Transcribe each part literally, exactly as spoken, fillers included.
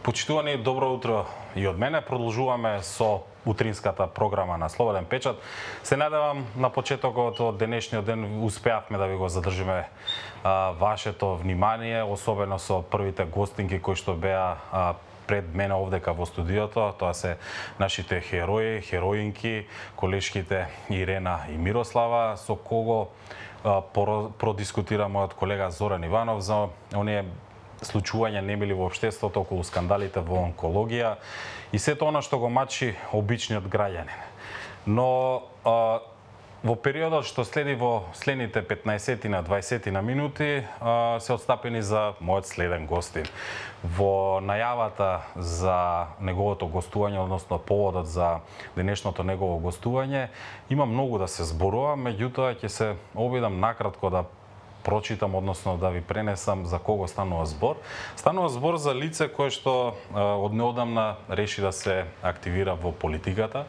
Почитувани, добро утро и од мене. Продолжуваме со утринската програма на Слободен печат. Се надевам на почетокот од денешниот ден успеавме да ви го задржиме а, вашето внимание, особено со првите гостинки кои што беа а, пред мене овдека во студиото. Тоа се нашите херои, хероинки, колешките Ирена и Мирослава, со кого а, продискутираме од колега Зоран Иванов за оние случувања немили во општеството околу скандалите во онкологија и сето она што го мачи обичниот граѓанин. Но а, во периодот што следи во следните петнаесет на дваесет на минути а, се отстапени за мојот следен гостин. Во најавата за неговото гостување, односно поводот за денешното негово гостување, има многу да се зборува, меѓутоа ќе се обидам накратко да прочитам, односно да ви пренесам за кого станува збор. Станува збор за лице кое што од неодамна реши да се активира во политиката,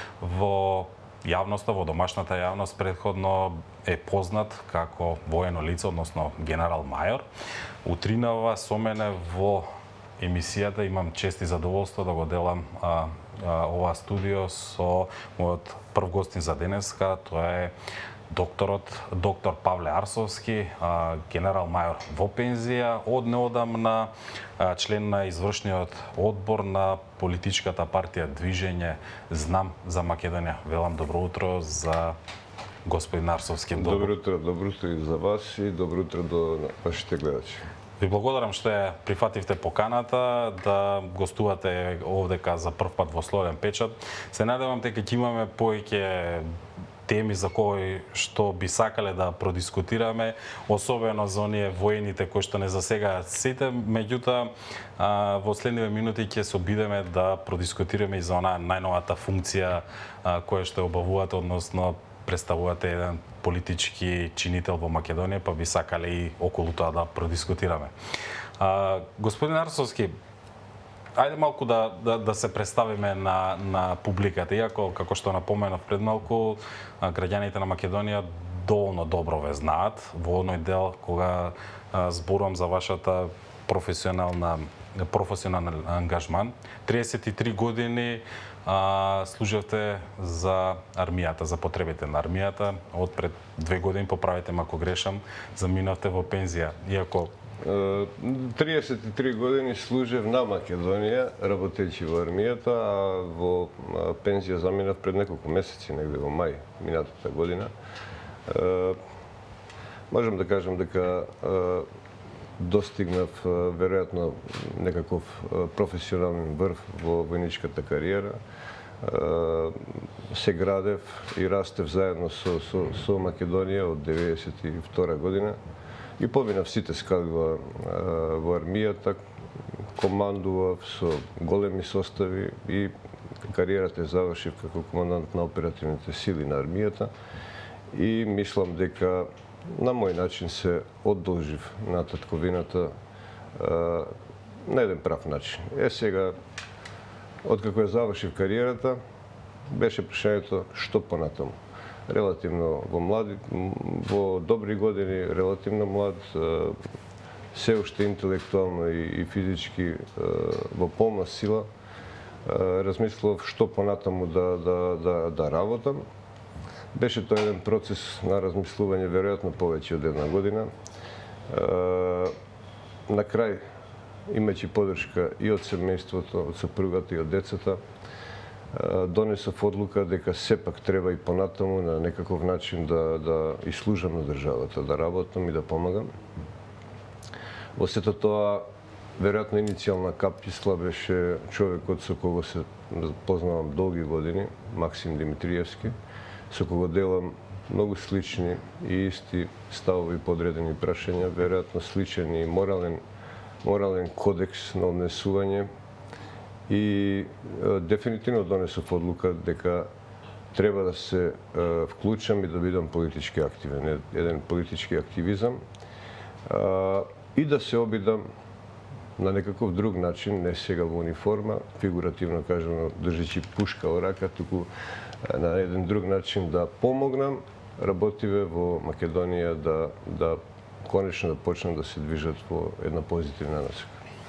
во јавноста, во домашната јавност претходно е познат како воено лице, односно генерал мајор. Утринава со мене во емисијата имам чест и задоволство да го делам а, а, ова студио со мојот прв гостин за денеска, тоа е докторот, доктор Павле Арсовски, генерал мајор во пензија, од неодамна член на извршниот одбор на политичката партија Движење Знам за Македонија. Велам добро утро за господин Арсовски. Добро утро, добро утро и за вас и добро утро до вашите гледачи. Ви благодарам што ја прифативте поканата да гостувате овдека за прв пат во Слободен печат. Се надевам дека ќе имаме повеќе теми за кои што би сакале да продискутираме, особено за оние воените кои што не засегаат сите, меѓутоа во следниве минути ќе се обидеме да продискутираме и за онаа најновата функција а, која што обавувате, односно представувате еден политички чинител во Македонија, па би сакале и околу тоа да продискутираме. А, господин Арсовски, ајде малку да, да, да се представиме на, на публиката. Иако, како што напоменав пред малку, граѓаните на Македонија доволно добро ве знаат во оној дел кога а, зборувам за вашата професионална професионален ангажман. триесет и три години а, служевте за армијата, за потребите на армијата. Од пред две години, поправете ме ако грешам, заминавте во пензија. Иако триесет и три години служев на Македонија, работејќи во армијата, а во пензија заминав пред неколку месеци, негде во мај минатата година. Можам да кажам дека достигнав веројатно некаков професионален врв во војничката кариера. Се градев и растев заедно со, со, со Македонија од деветдесет и втора година. И поминав сите скали во, во армијата, командував со големи состави и кариерата ја завршив како командант на оперативните сили на армијата. И мислам дека на мој начин се одолжив на татковината а, на еден прав начин. Е сега, откако ја завршив кариерата, беше прашањето што понатаму. Релативно во млади, во добри години, релативно млад, се уште интелектуално и, и физички во полна сила, размислував што понатаму да, да, да, да работам. Беше тоа еден процес на размислување веројатно повеќе од една година. На крај, имајќи поддршка и од семејството, од сопругата и од децата, донесов одлука дека сепак треба и понатаму на некаков начин да, да и служам на државата, да работам и да помагам. Во сето тоа, веројатно иницијална каписла беше човекот со кого се познавам долги години, Максим Димитриевски, со кого делам многу слични и исти ставови, подредени прашања, веројатно сличен и морален, морален кодекс на однесување. И е, дефинитивно донесов одлука дека треба да се е, вклучам и да бидам политички активен, еден политички активизам е, и да се обидам на некаков друг начин, не сега во униформа, фигуративно кажано, држејќи пушка во рака, туку е, на еден друг начин да помогнам работиве во Македонија да, да конечно да почнат да се движат во една позитивна насока.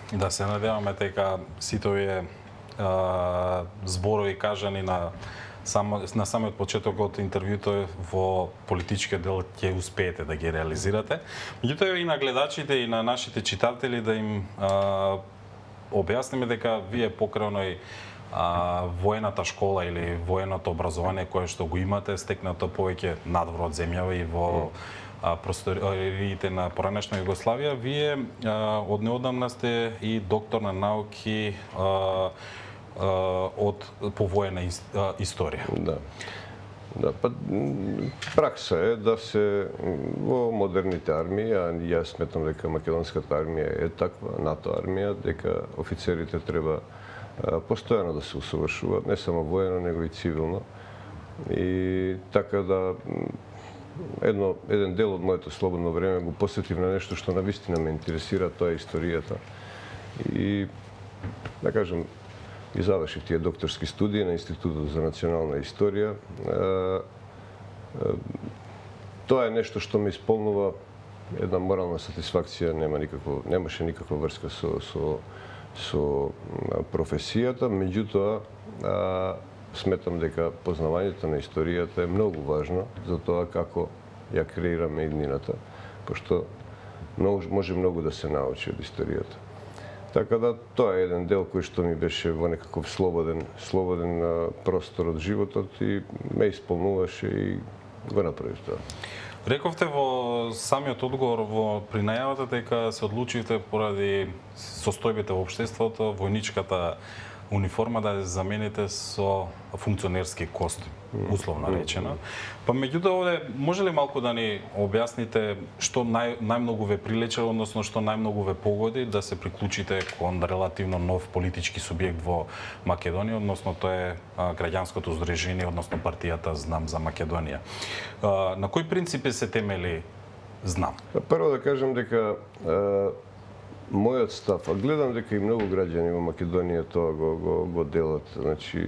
Да се надеваме дека сите овие зборови кажани на само на самиот почеток од интервјуто во политичкиот дел ќе успеете да ги реализирате. Меѓутоа и на гледачите и на нашите читатели да им а, објасниме дека вие покрај оној а, воената школа или военото образование кое што го имате, стекнато повеќе надвор од земјава и во просториите на поранешна Југославија, вие а, од неодамна сте и доктор на науки а, од повоена историја. Да. Да, па пракса е да се во модерните армии, а јас сметам дека македонската армија е таква, НАТО армија, дека офицерите треба постојано да се усовршуваат, не само воено, него и цивилно. И така да едно еден дел од моето слободно време го посветив на нешто што навистина ме интересира, тоа е историјата. И да кажам, и завршив тие докторски студии на Институтот за национална историја. Тоа е нешто што ме исполнува една морална сатисфакција, нема никакво, немаше никаква врска со со со професијата, меѓутоа сметам дека познавањето на историјата е многу важно за тоа како ја креираме иднината, пошто може многу да се научи од историјата. Така да тоа е еден дел кој што ми беше во некаков слободен слободен простор од животот и ме исполнуваше и го направив тоа. Рековте во самиот одговор во при најавата дека се одлучивте поради состојбите во општеството, војничката униформа да ја замените со функционерски костим, условно речено. Па меѓутоа овде може ли малку да ни објасните што нај, најмногу ве прилича, односно што најмногу ве погоди да се приклучите кон релативно нов политички субјект во Македонија, односно тоа е граѓанското здружение, односно партијата Знам за Македонија. На кои принципи се темели Знам? Прво да кажам дека мојот став, а гледам дека и многу граѓани во Македонија тоа го, го, го делат, значи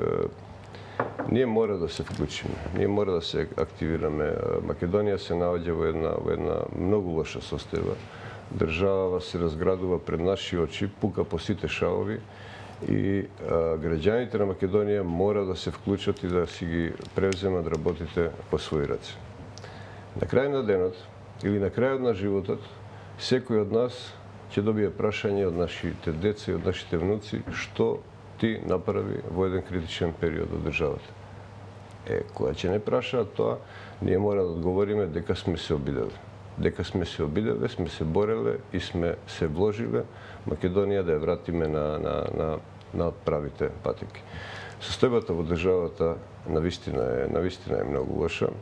ние мора да се вклучиме, ние мора да се активираме. Македонија се наоѓа во една во една многу лоша состојба. Државава се разградува пред наши очи, пука по сите шавови и а, граѓаните на Македонија мора да се вклучат и да си ги превземат работите по своји раце. На крај на денот или на крајот на животот секој од нас ќе добие прашање од нашите деца и од нашите внуци што ти направи во еден критичен период од државата. Е, која ќе не прашаат тоа, ние мора да одговориме дека сме се обиделе. Дека сме се обиделе, сме се бореле и сме се вложиле Македонија да ја вратиме на, на, на, на правите патеки. Состојбата во државата навистина е, навистина е многу лоша.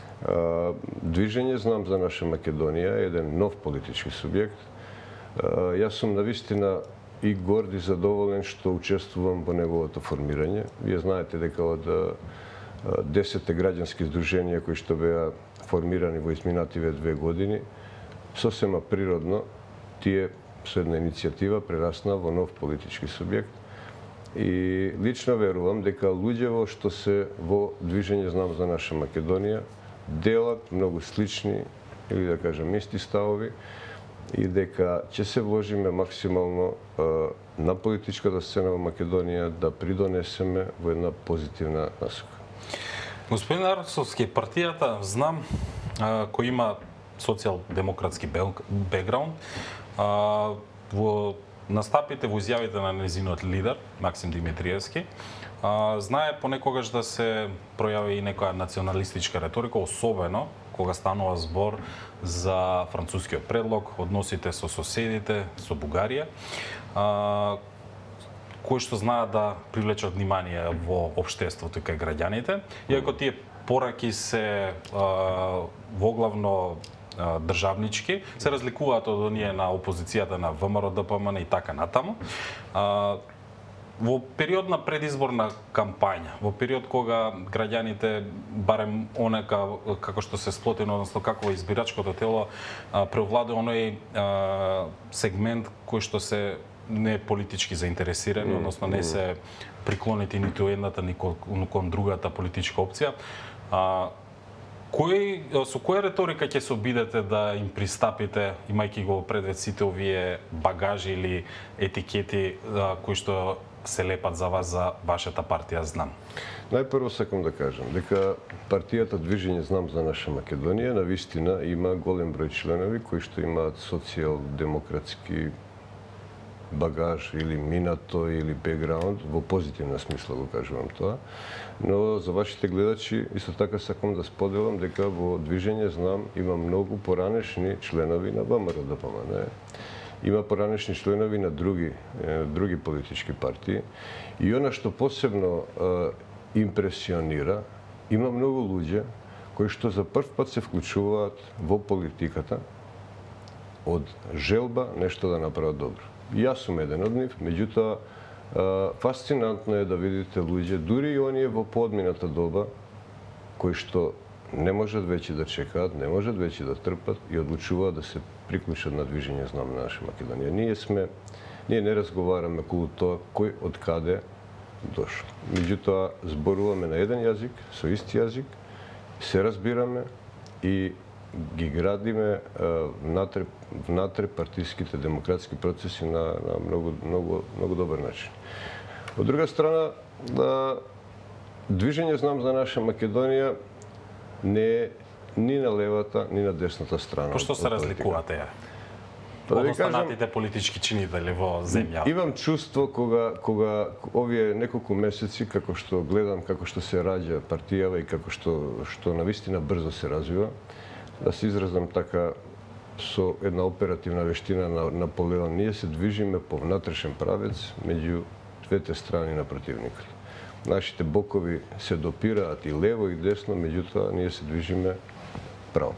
Движење Знам за наша Македонија е еден нов политички субјект. Јас сум навистина и горд и задоволен што учествувам во неговото формирање. Вие знаете дека од десетте граѓански здруженија кои што беа формирани во изминативе две години, сосема природно тие со една иницијатива прерасна во нов политички субјект. И лично верувам дека луѓето што се во движење Знам за наша Македонија делат многу слични или да кажам исти ставови и дека ќе се вложиме максимално а, на политичката сцена во Македонија да придонесеме во една позитивна насока. Господин Арсовски, партијата Знам, а, кој има социјал-демократски бекграунд, а, во настапите, во изјавите на незиниот лидер, Максим Димитриевски, а, знае понекогаш да се пројави и некоја националистичка реторика, особено кога станува збор за францускиот предлог, односите со соседите, со Бугарија, а, кои што знаат да привлечат внимание во општеството и кај граѓаните. Иако тие пораки се а, воглавно а, државнички, се разликуваат од оние на опозицијата на ВМРО, ДПМН и така натаму. А, Во период на предизборна кампања, во период кога граѓаните, барем онека како што се сплотено, односно како избирачкото тело, преовладува оној сегмент кој што се не е политички заинтересирани, односно не се приклонети ниту едната, ни кон другата политичка опција. Кој, со која реторика ќе се обидете да им пристапите, имајќи го предвид сите овие багажи или етикети кои што се лепат за вас, за вашата партија Знам? Најпрво сакам да кажам дека партијата Движење Знам за наша Македонија навистина има голем број членови кои што имаат социјал-демократски багаж или минато или бекграунд, во позитивна смисла го кажувам тоа. Но за вашите гледачи исто така сакам да споделам дека во Движење Знам има многу поранешни членови на ВМРО-ДПМН. Има поранешни членови на други други политички партии и она што посебно е, импресионира, има многу луѓе кои што за прв пат се вклучуваат во политиката од желба нешто да направат добро. И јас сум еден од нив, меѓутоа фасцинантно е да видите луѓе, дури и оние во поодмината доба, кои што не можат веќе да чекаат, не можат веќе да трпат и одлучуваат да се приклучат на Движење Знам на наша Македонија. Ние сме, ние не разговараме околу тоа кој од каде дошол. Меѓутоа зборуваме на еден јазик, со исти јазик, се разбираме и ги градиме внатре, внатре партиските демократски процеси на, на многу, многу, многу добар начин. Од друга страна, да, Движење Знам за наша Македонија не е ни на левата, ни на десната страна. По што се разликувате ја? Од останатите политички чинители во земја? Имам чувство кога, кога овие неколку месеци, како што гледам, како што се раѓа партијава и како што, што навистина брзо се развива, да се изразам така со една оперативна вештина на Наполеон, ние се движиме по внатрешен правец меѓу двете страни на противникот. Нашите бокови се допираат и лево и десно, меѓутоа ние се движиме право.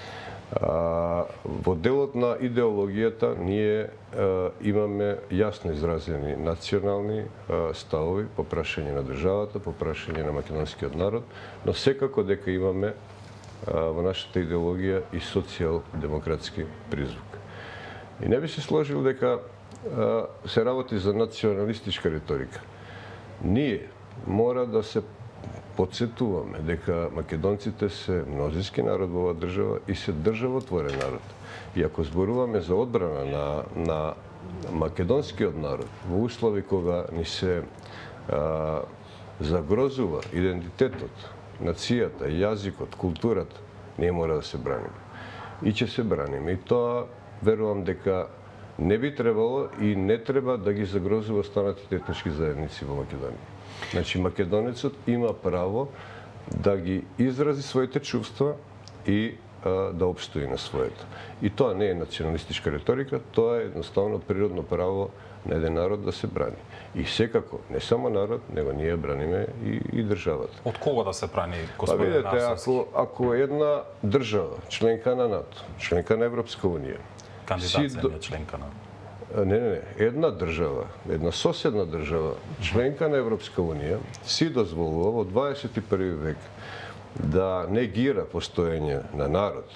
А, во делот на идеологијата ние а, имаме јасно изразени национални а, ставови по прашање на државата, по прашање на македонскиот народ, но секако дека имаме во нашата идеологија и социјал-демократски призвук. И не би се сложил дека а, се работи за националистичка риторика. Ние мора да се подсетуваме дека македонците се мнозински народ во оваа држава и се државотворен народ. И ако зборуваме за одбрана на, на македонскиот народ во услови кога ни се а, загрозува идентитетот, нацијата, јазикот, културата, ние мора да се браниме. И ќе се браниме. И тоа верувам дека не би требало и не треба да ги загрозува останатите етнички заедници во Македонија. Значи, македонецот има право да ги изрази своите чувства и а, да обстои на своето. И тоа не е националистичка риторика, тоа е едноставно природно право на еден народ да се брани. И секако, не само народ, него ние браниме и, и државата. Од кого да се брани, Па господин видете, Арсовски? ако, ако една држава, членка на НАТО, членка на Европска унија, Кандидат си земја, до- членка на... Не, не, не. Една држава, една соседна држава, членка на Европска унија, си дозволува во дваесет и први век да негира постоење на народ,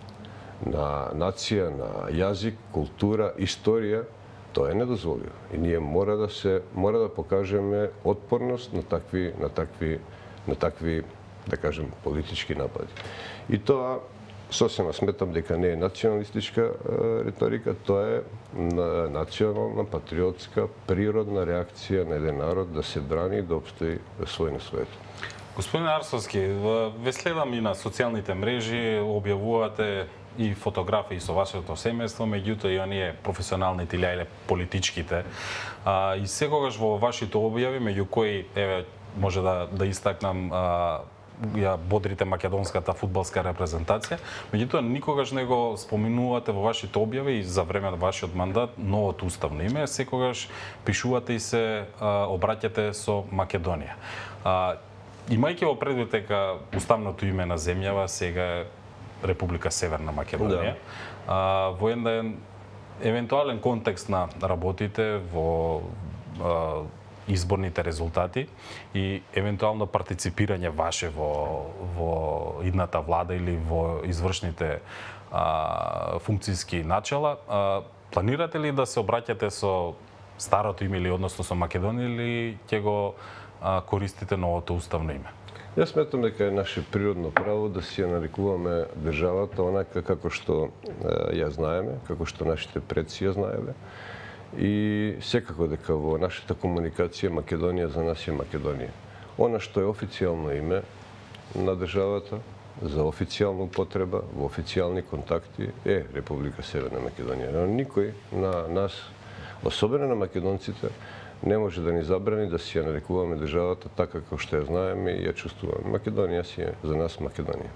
на нација, на јазик, култура, историја, тоа е недозволиво. И ние мора да се мора да покажеме отпорност на такви на такви на такви да кажем политички напади. И тоа сосема сметам дека не е националистичка е, риторика, тоа е на- национална, патриотска, природна реакција на еден народ да се брани и да обстои свој на своето. Господин Арсовски, ве следам и на социјалните мрежи, објавувате и фотографии со вашето семејство, меѓутоа и оние професионалните или политичките. А, и секогаш во вашите објави, меѓу кои, еве, може да, да истакнам, а, ја бодрите македонската фудбалска репрезентација, меѓутоа никогаш не го споминувате во вашите објави и за време на вашиот мандат новото уставно име, секогаш пишувате и се а, обраќате со Македонија. А, имајќи во предвид дека уставното име на земјава сега е Република Северна Македонија, а, во еден евентуален контекст на работите во а, изборните резултати и евентуално партиципирање ваше во во идната влада или во извршните а, функцијски начала, а, планирате ли да се обраќате со старото име или односно со Македонија или ќе го а, користите новото уставно име? Јас сметам дека е наше природно право да си ја нарекуваме државата онака како што ја знаеме, како што нашите предци ја знаеле. И секако дека во нашата комуникација Македонија за нас е Македонија. Она што е официјално име на државата, за официјална употреба, во официјални контакти е Република Северна Македонија. Но никој на нас, особено на македонците, не може да ни забрани да си ја нарекуваме државата така како што ја знаеме и ја чувствуваме. Македонија си е за нас Македонија.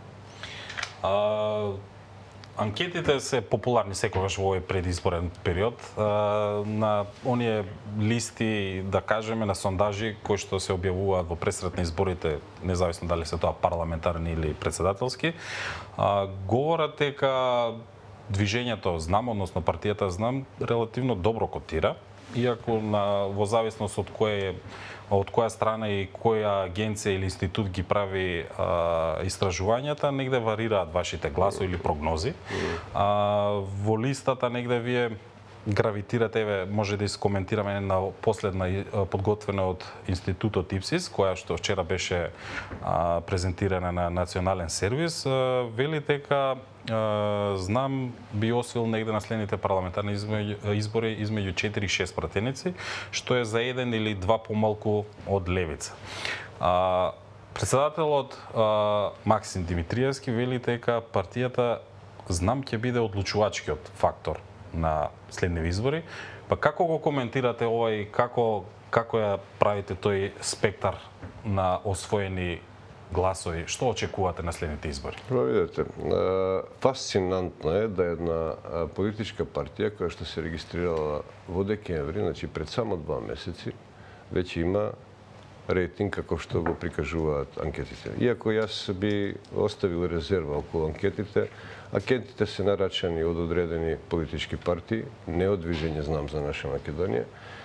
А, анкетите се популарни секогаш во овој предизборен период. А, на оние листи, да кажеме, на сондажи кои што се објавуваат во пресрет на изборите, независно дали се тоа парламентарни или председателски, а, говорат дека движењето Знам, односно партијата Знам, релативно добро котира, иако на, во зависност од кој од која страна и која агенција или институт ги прави а, истражувањата, негде варираат вашите гласови или прогнози. А, во листата негде вие гравитирате, еве, може да искоментираме на последна подготвена од институтот ИПСИС, која што вчера беше а, презентирана на национален сервис, а, вели дека Знам би освоил негде на следните парламентарни избори измеѓу четири и шест пратеници, што е за еден или два помалку од Левица. А, председателот а, Максим Димитриевски вели дека партијата Знам ќе биде одлучувачкиот фактор на следни избори. Па како го коментирате овој, како како ја правите тој спектар на освоени гласови? Што очекувате на следните избори? Видете, фасцинантно е да една политичка партија која што се регистрирала во декември, значи пред само два месеци, веќе има рейтинг како што го прикажуваат анкетите. Иако јас би оставил резерва околу анкетите, анкетите се нарачани од одредени политички партии, не од движење Знам за наша Македонија.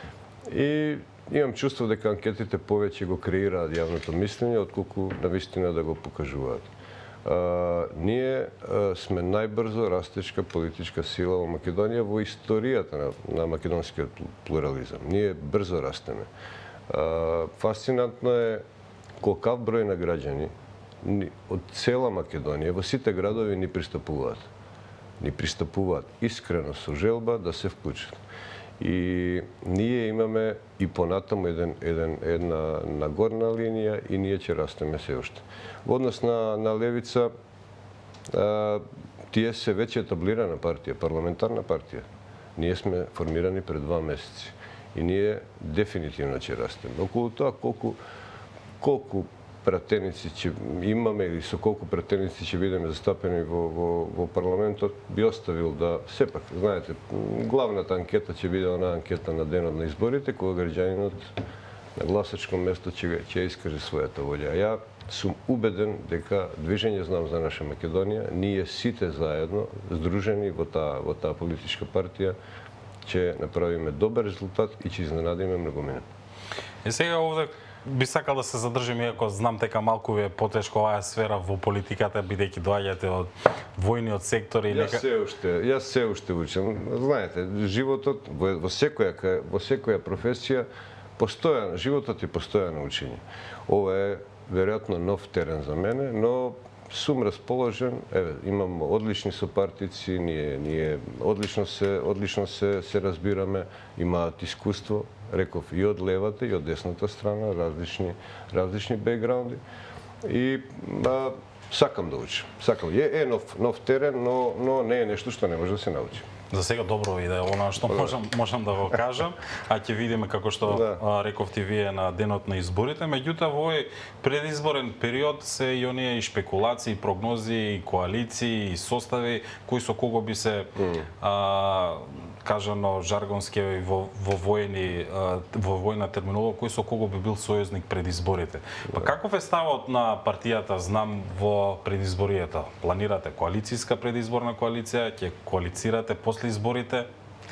И имам чувство дека анкетите повеќе го креираат јавното мислење, отколку навистина да го покажуваат. А, ние а, сме најбрзо растечка политичка сила во Македонија во историјата на, на македонскиот плурализам. Ние брзо растеме. А, фасцинантно е колкав број на граѓани од цела Македонија во сите градови ни пристапуваат. Ни пристапуваат искрено со желба да се вклучат. И ние имаме и понатаму еден, еден, една нагорна линија и ние ќе растеме се уште. Во однос на, на Левица, а, тие се веќе етаблирана партија, парламентарна партија. Ние сме формирани пред два месеци и ние дефинитивно ќе растеме. Околу тоа колку колку пратеници ќе имаме или со колку пратеници ќе бидеме застапени во, во, во парламентот, би оставил да, сепак, знаете, главната анкета ќе биде она анкета на денот на изборите, кога граѓанинот на гласачко место ќе, ќе искаже својата волја. Ја сум убеден дека движење Знам за наша Македонија, ние сите заедно, здружени во таа, во таа политичка партија, ќе направиме добар резултат и ќе изненадиме многумина. И сега овде би сакал да се задржим, иако знам дека малку ви е потешко оваа сфера во политиката, бидејќи доаѓате од војниот сектор и Јас нека... се уште, јас се уште учам. Знаете, животот во, во секоја во секоја професија постојано, животот е постојано учење. Ова е веројатно нов терен за мене, но сум расположен, еве, имам одлични сопартици, ние ние одлично се одлично се се разбираме, имаат искуство, реков и од левата и од десната страна, различни различни бекграунди. И а, сакам да учам. Сакам. Е, е нов нов терен, но но не е нешто што не може да се научи. За сега добро иде она што можам можам да го кажам, а ќе видиме како што да. а, рековте вие на денот на изборите. Меѓутоа во овој предизборен период се и оние и шпекулации, прогнози, и коалиции, и состави кои со кого би се mm. а, кажано жаргонски во во војни а, во војна терминологија, кој со кого би бил сојузник пред изборите. Па да. каков е ставот на партијата Знам во предизборието? Планирате коалицијска предизборна коалиција, ќе коалицирате после изборите?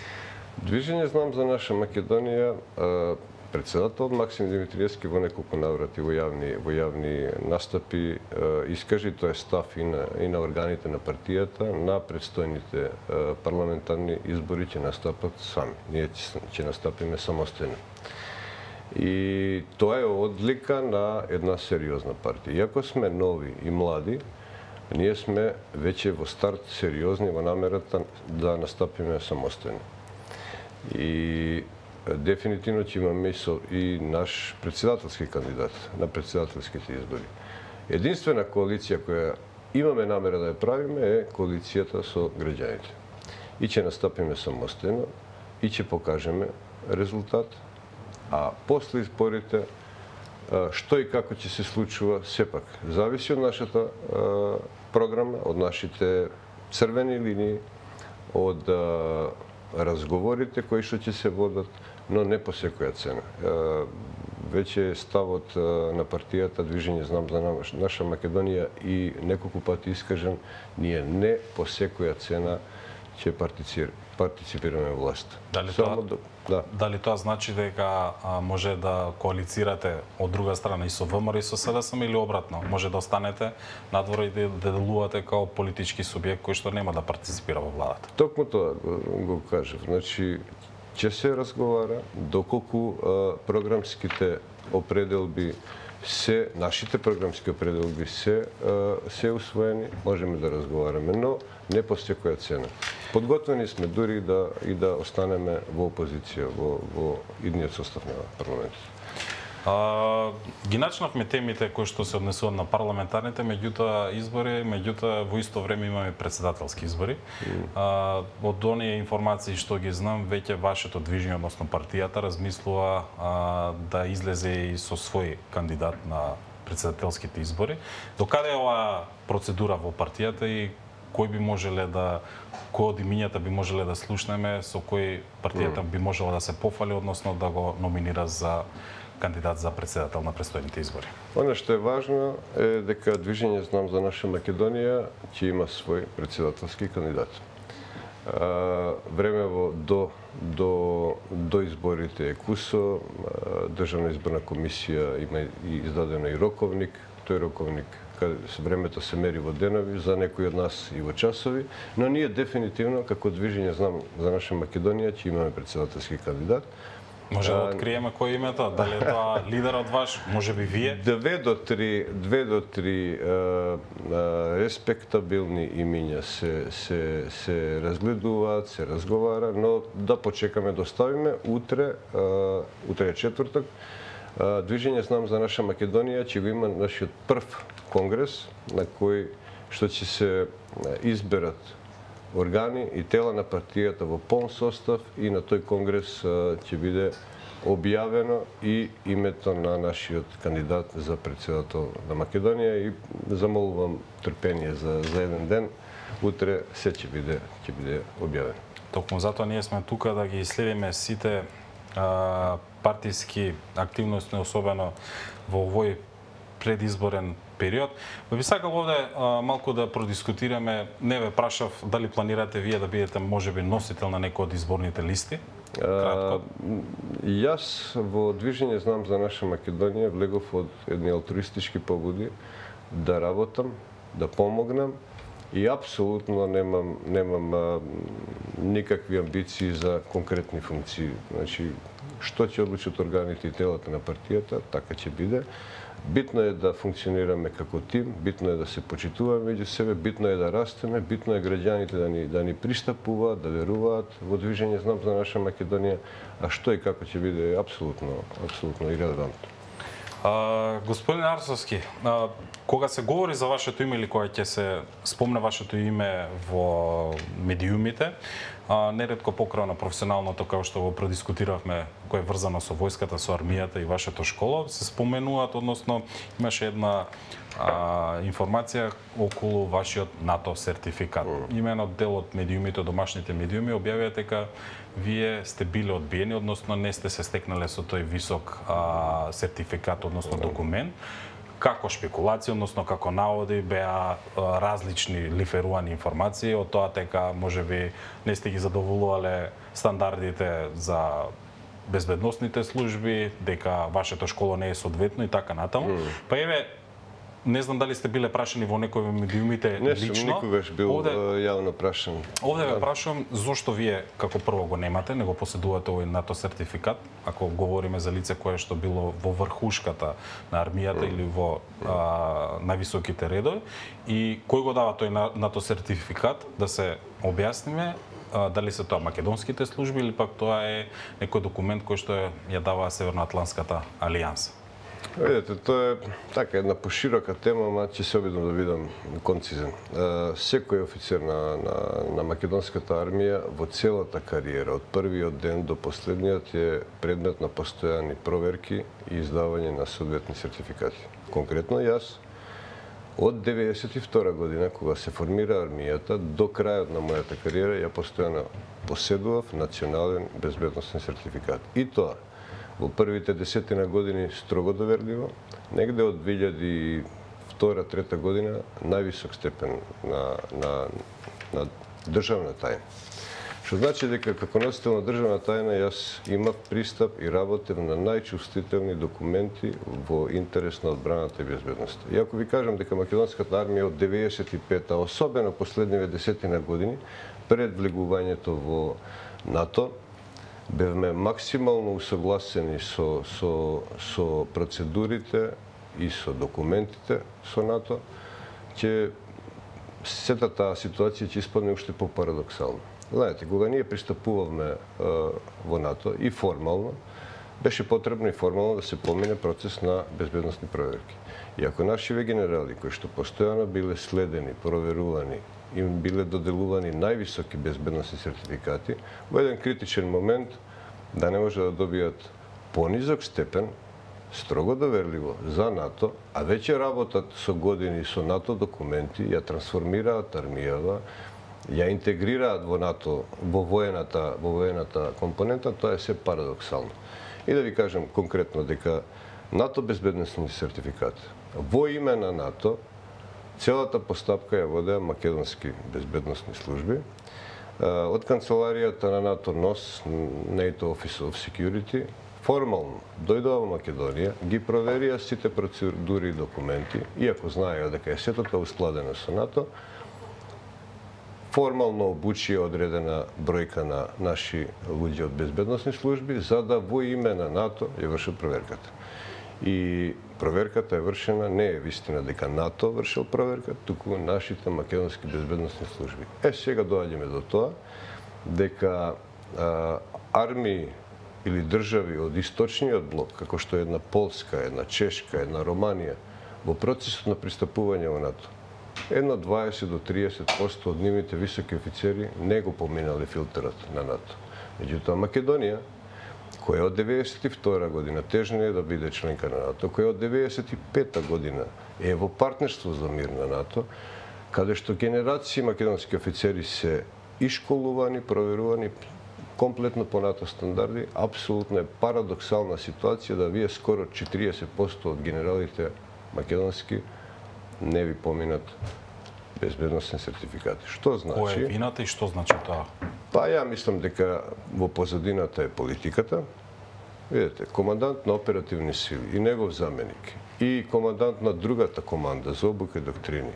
Движење Знам за наша Македонија, председателот Максим Димитриевски во неколку наврати во јавни во јавни настапи искажи тој став и на и на органите на партијата на предстојните парламентарни избори ќе настапат сами. Ние ќе настапиме самостојно. И тоа е одлика на една сериозна партија. Иако сме нови и млади, ние сме веќе во старт сериозни во намерата да настапиме самостојно. И дефинитивно ќе имаме и наш председателски кандидат на председателските избори. Единствена коалиција која имаме намера да ја правиме е коалицијата со граѓаните. И ќе настапиме самостојно и ќе покажеме резултат, а после изборите што и како ќе се случува сепак зависи од нашата програма, од нашите црвени линии, од разговорите кои што ќе се водат, но не по секоја цена. Веќе е ставот на партијата Движење знам за наша Македонија и неколку пати искажен, ние не по секоја цена ќе партиципираме во власт. Дали тоа, да. Дали тоа значи дека а, може да коалицирате од друга страна и со ВМРО и со СДСМ или обратно? Може да останете надвор и да, да делувате као политички субјект кој што нема да партиципира во владата? Токму тоа го кажав. Значи, ќе се разговара доколку а, програмските определби се, нашите програмски определби се, а, се усвоени, можеме да разговараме, но не по секоја цена. Подготвени сме дури да и да останеме во опозиција во, во идниот состав на парламентот. А, ги начнавме темите кои што се однесуваат на парламентарните, меѓутоа избори, меѓутоа во исто време имаме председателски избори. Mm. А, од оние информации што ги знам, веќе вашето движење, односно партијата, размислува а, да излезе и со свој кандидат на председателските избори. Докаде е оваа процедура во партијата и кој би можеле да, кој од имињата би можеле да слушнеме, со кој партијата би можела да се пофали, односно да го номинира за кандидат за председател на предстојните избори? Она што е важно е дека Движење знам за наша Македонија ќе има свој председателски кандидат. А, времево до до до изборите е кусо, Државна изборна комисија има и издадено и роковник, тој роковник со времето се мери во денови, за некои од нас и во часови, но ние дефинитивно како Движење знам за наша Македонија ќе имаме председателски кандидат. Може да откриеме кој името, дали е тоа лидерот ваш, може би вие? Две до три, две до три а, а, респектабилни имиња се се се разгледуваат, се разговара, но да почекаме да оставиме утре, а, утре е четврток. А, Движење знам за наша Македонија ќе го има нашиот прв конгрес на кој што ќе се изберат органи и тела на партијата во полн состав и на тој конгрес ќе биде објавено и името на нашиот кандидат за председател на Македонија и замолувам трпение за за еден ден. Утре се ќе биде ќе биде објавено. Токму затоа ние сме тука да ги следиме сите а, партиски активности, особено во овој предизборен период. Би сакал овде а, малку да продискутираме. Не ве прашав дали планирате вие да бидете можеби носител на некој од изборните листи? А, јас во Движење знам за наша Македонија влегов од едни алтруистички побуди да работам, да помогнам и апсолутно немам немам а, никакви амбиции за конкретни функции. Значи, што ќе одлучат органите и телата на партијата, така ќе биде. Битно е да функционираме како тим, битно е да се почитуваме меѓу себе, битно е да растеме, битно е граѓаните да ни да ни пристапуваат, да веруваат во Движење знам за наша Македонија, а што и како ќе биде апсолутно апсолутно ирелевантно. А, господин Арсовски, а, кога се говори за вашето име или кога ќе се спомне вашето име во медиумите, а, неретко покрај на професионалното, како што го продискутиравме, кој е врзано со војската, со армијата и вашето школа, се споменуваат, односно имаше една а, информација околу вашиот НАТО сертификат. Имено дел од медиумите, домашните медиуми, објавија дека вие сте биле одбиени, односно не сте се стекнале со тој висок а, сертификат, односно документ. Како шпекулација, односно како наводи, беа различни лиферувани информации од тоа дека можеби не сте ги задоволувале стандардите за безбедносните служби, дека вашето школо не е соодветно и така натаму. Mm. Па еве не знам дали сте биле прашани во некој од медиумите Не лично. сум никогаш бил Овде, јавно прашан. Овде ве прашувам зошто вие како прво го немате, не го поседувате овој НАТО сертификат, ако говориме за лице кое што било во врхушката на армијата или во а, највисоките редови, и кој го дава тој НАТО сертификат, да се објасниме, а, дали се тоа македонските служби или пак тоа е некој документ кој што ја дава Северноатлантската алијанса? Видете, тоа е така една поширока тема, ама ќе се обидам да бидам концизен. Секој офицер на, на, на македонската армија во целата кариера, од првиот ден до последниот, е предмет на постојани проверки и издавање на соодветни сертификати. Конкретно јас, од деветдесет и втора година, кога се формира армијата, до крајот на мојата кариера, ја постојано поседував национален безбедносен сертификат. И тоа, во првите десетина години строго доверливо, негде од две илјади и втора трета година највисок степен на, на, на државна тајна. Што значи дека како носител на државна тајна јас имав пристап и работев на најчувствителни документи во интерес на одбраната и безбедноста. И ако ви кажам дека македонската армија од деветдесет и пета, особено последниве десетина години, пред влегувањето во НАТО, бевме максимално усогласени со, со, со процедурите и со документите со НАТО, ќе сета таа ситуација ќе испадне уште попарадоксално. Знаете, кога ние пристапувавме е, во НАТО и формално, беше потребно и формално да се помине процес на безбедносни проверки. И ако нашиве генерали, кои што постојано биле следени, проверувани, им биле доделувани највисоки безбедносни сертификати, во еден критичен момент да не може да добијат понизок степен, строго доверливо за НАТО, а веќе работат со години со НАТО документи, ја трансформираат армијава, ја интегрираат во НАТО, во воената, во воената компонента, тоа е се парадоксално. И да ви кажам конкретно дека НАТО безбедносни сертификати во име на НАТО, целата постапка ја водеа македонски безбедносни служби. Од канцеларијата на НАТО НОС, NATO Office of Security, формално дојдоа во Македонија, ги проверија сите процедури и документи, иако знаеа дека е сето тоа ускладено со НАТО, формално обучија одредена бројка на наши луѓе од безбедносни служби, за да во име на НАТО ја вршат проверката. И проверката е вршена, не е вистина дека НАТО вршил проверка, туку нашите македонски безбедносни служби. Е, сега доаѓаме до тоа дека а, армии или држави од источниот блок, како што е една Полска, една Чешка, една Романија, во процесот на пристапување во НАТО, едно дваесет до триесет проценти од нивните високи офицери не го поминале филтерот на НАТО. Меѓутоа Македонија, која од деветдесет и втора година тежне е да биде членка на НАТО, која од деветдесет и пета година е во партнерство за мир на НАТО, каде што генерации македонски офицери се ишколувани, проверувани комплетно по НАТО стандарди, апсолутно е парадоксална ситуација да вие скоро четириесет проценти од генералите македонски не ви поминат безбедносен сертификати. Што значи? Која е вината и што значи тоа? Па ја мислам дека во позадината е политиката. Видете, командант на оперативни сили и негов заменик и командант на другата команда за обука и доктрини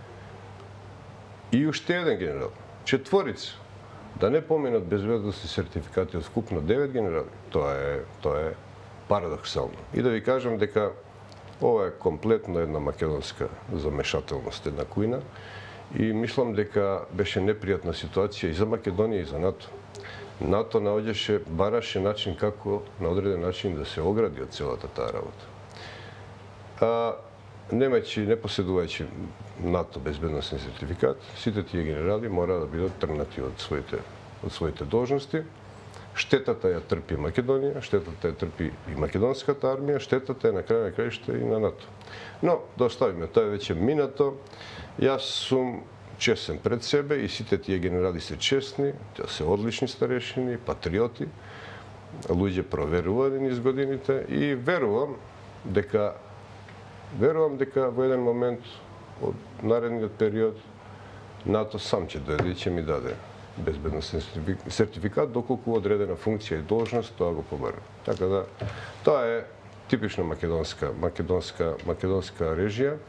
и уште еден генерал, четворица, да не поминат безбедносни сертификати од вкупно девет генерали, тоа е, тоа е парадоксално. И да ви кажам дека ова е комплетно една македонска замешателност, една кујна, и мислам дека беше непријатна ситуација и за Македонија и за НАТО. НАТО наоѓаше, бараше начин како на одреден начин да се огради од целата таа работа. А, немајќи, не поседувајќи НАТО безбедносен сертификат, сите тие генерали мора да бидат тргнати од своите, од своите должности. Штетата ја трпи Македонија, штетата ја трпи и македонската армија, штетата е на крај на краишта и на НАТО. Но, да оставиме, тоа е веќе минато. Јас сум честен пред себе и сите тие генерали се честни, тие се одлични старешини, патриоти, луѓе проверувани низ годините и верувам дека верувам дека во еден момент од наредниот период НАТО сам ќе дојде и ќе ми даде безбедносен сертификат, доколку одредена функција и должност тоа го побара. Така да, тоа е типично македонска, македонска, македонска режија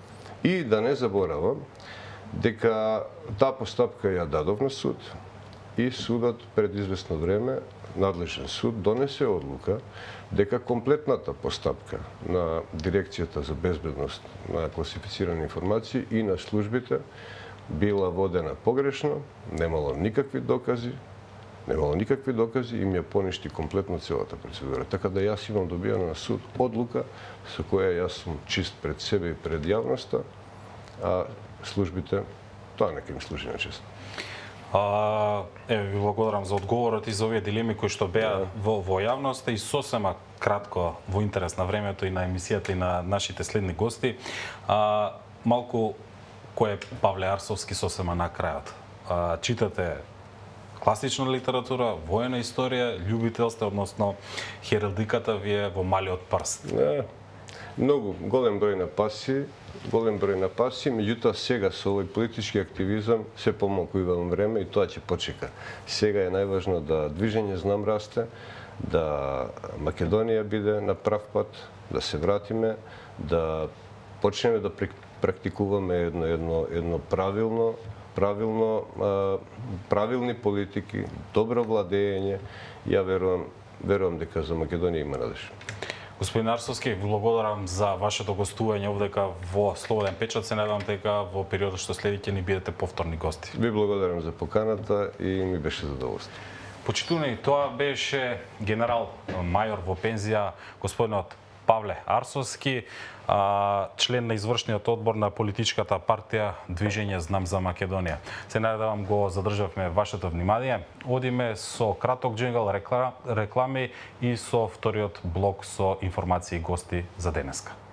И да не заборавам дека таа постапка ја дадов на суд и судот пред известно време, надлежен суд, донесе одлука дека комплетната постапка на Дирекцијата за безбедност на класифицирани информации и на службите била водена погрешно, немало никакви докази, немало никакви докази и ми ја поништи комплетно целата процедура. Така да јас имам добијана на суд одлука со која јас сум чист пред себе и пред јавноста, а службите тоа нека им служи на чест. А, еве ви благодарам за одговорот и за овие дилеми кои што беа во, во јавноста и сосема кратко во интерес на времето и на емисијата и на нашите следни гости. А, малку кој е Павле Арсовски сосема на крајот. А, читате класична литература, воена историја, љубител сте, односно хералдиката ви е во малиот прст. Не, многу голем број на паси, голем број на паси, меѓутоа сега со овој политички активизам се помалку имам време и тоа ќе почека. Сега е најважно да движење знам расте, да Македонија биде на прав пат, да се вратиме, да почнеме да практикуваме едно едно едно правилно правилно правилни политики, добро владење. Ја верувам верувам дека за Македонија има надеж. Господин Арсовски, ви благодарам за вашето гостување овдека во Слободен печат. Се надевам дека во периодот што следи ќе ни бидете повторни гости. Ви благодарам за поканата и ми беше задоволство. Почитувани, тоа беше генерал мајор во пензија господинот Павле Арсовски, член на извршниот одбор на политичката партија Движење Знам за Македонија. Се надевам го задржавме вашето внимание. Одиме со краток джингл, реклами и со вториот блок со информации и гости за денеска.